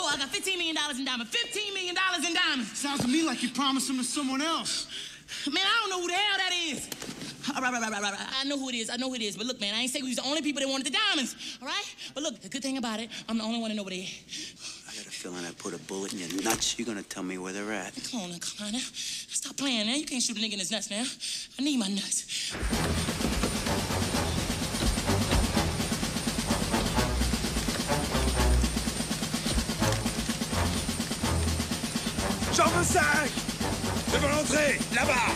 I got $15 million in diamonds. $15 million in diamonds. Sounds to me like you promised them to someone else. Man, I don't know who the hell that is. All right. I know who it is. But look, man, I ain't say we was the only people that wanted the diamonds, all right? But look, the good thing about it, I'm the only one that know where they at. I got a feeling I put a bullet in your nuts. You're gonna tell me where they're at. Come on now, Kleiner. Stop playing, man. You can't shoot a nigga in his nuts now. I need my nuts. Chambre 5! Devant l'entrée, là-bas!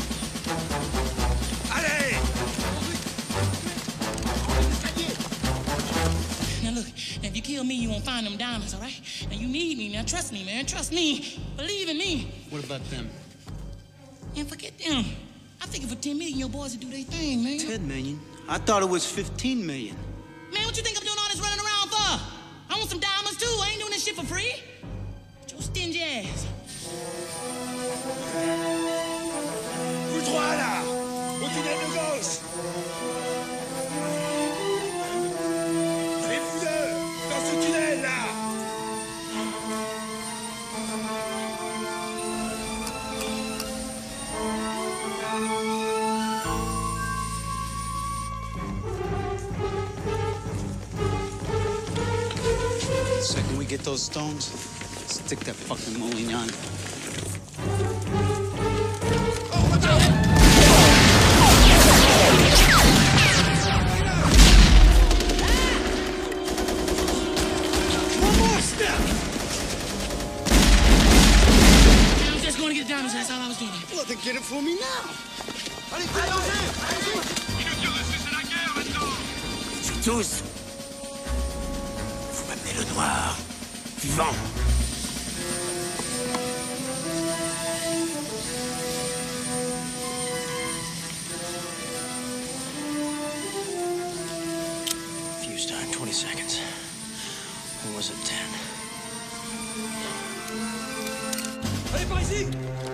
Allez! Now look, if you kill me, you won't find them diamonds, all right? And you need me, now trust me, man. Trust me. Believe in me. What about them? Man, forget them. I think for 10 million, your boys would do their thing, man. 10 million? I thought it was 15 million. Man, what you think I'm doing all this running around for? I want some diamonds, too. I ain't doing this shit for free. Your stingy ass. Vous trois, là! Au tunnel de gauche! Et vous deux! Dans ce tunnel, là! The second we get those stones, stick that fucking mullion on. That's all I was doing. Well, then get it for me now. Allez, c'est la guerre, maintenant! Vous tous, vous m'amenez le noir, vivant. Fuse time, 20 seconds. Or was it 10? Allez, par ici!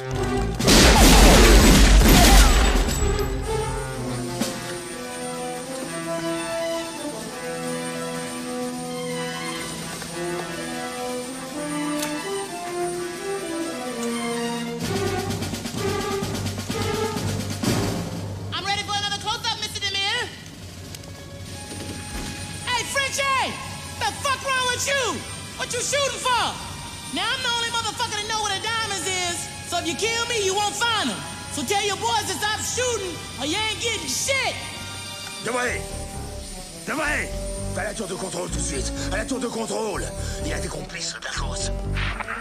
I'm ready for another close-up, Mr. DeMille. Hey, Frenchie! The fuck wrong with you? What you shooting for? Now, I'm the only motherfucker that know where the diamonds is, so if you kill me, you won't find them. So tell your boys to stop shooting, or you ain't getting shit. Debray! Va à la tour de contrôle tout de suite! À la tour de contrôle! Il a des complices, Bergos.